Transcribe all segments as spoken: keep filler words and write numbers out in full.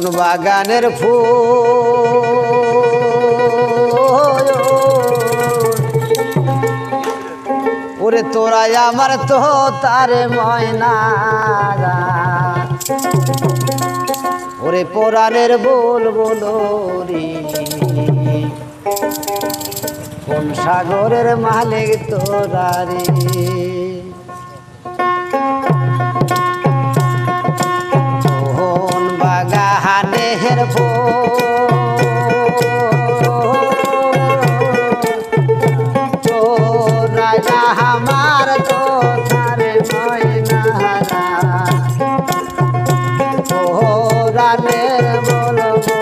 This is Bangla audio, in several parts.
বাগানের ফুল ওরে তোরাই আমার তো তারে ময়না ওরে পরাণের বল বলো রে কোন সাগরের মালিক তোরা রে কোন বাগানের ফুল তোরাই আমার তো তারে ময়না পরাণের বল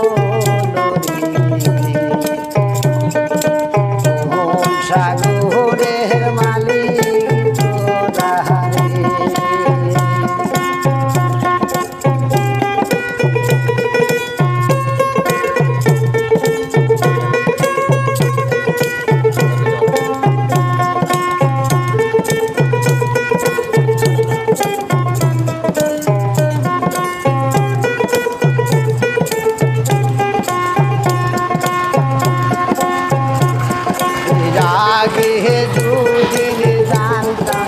সাগরের মালিক তোরা রে আগে দুদিন জানতাম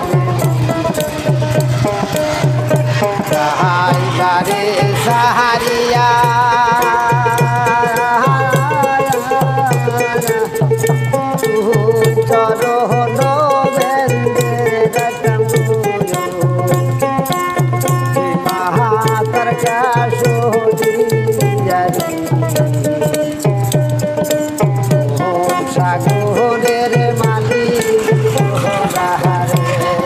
বারে সাহারিয়া চরণ মাহাতার সাগরের মালিক তোরা রে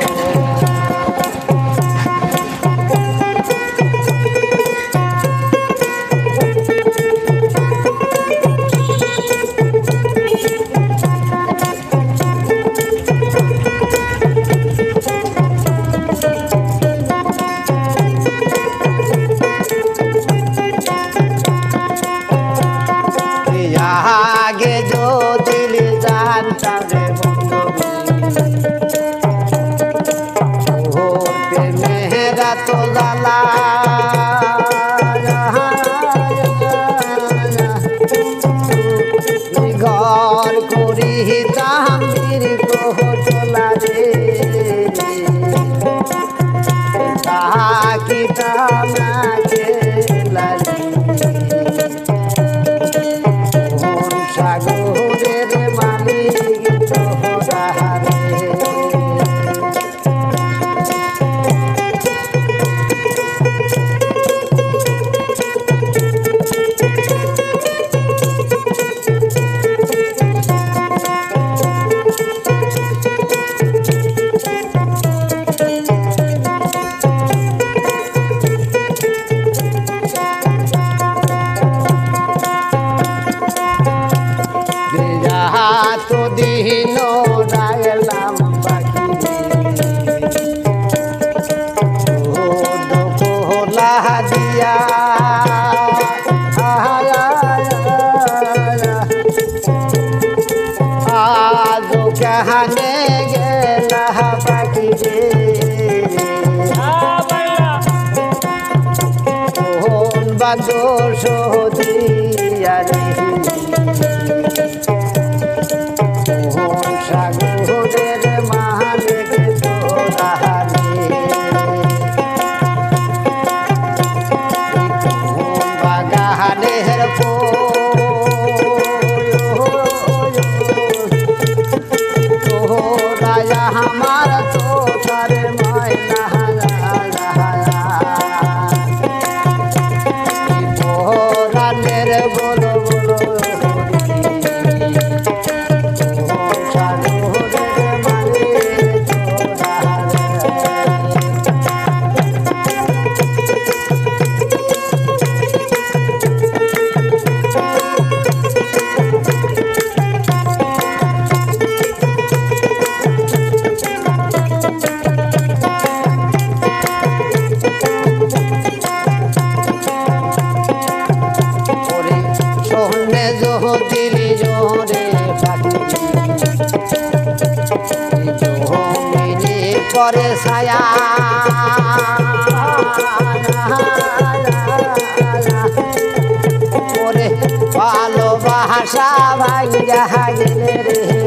আগে যদি জানতাম রে বন্ধু ওর প্রেমেরা তো জ্বালা ঘর করি তামির কোহলা রে তাকি তামাকে লালি সাগরের মালিক তোরা রে তো দিন রাগলাম বাকি কোলা দিয়া আজ কাহানে গেলা বাকি রে কোন বাদর সদিয়া রে সাগরের মালিক তোরা রে বাগানের তোরা আমার তো তারে ময়না পরাণের বলো বলো করে ছায়া আশা ভাঙ্গা গেলে রে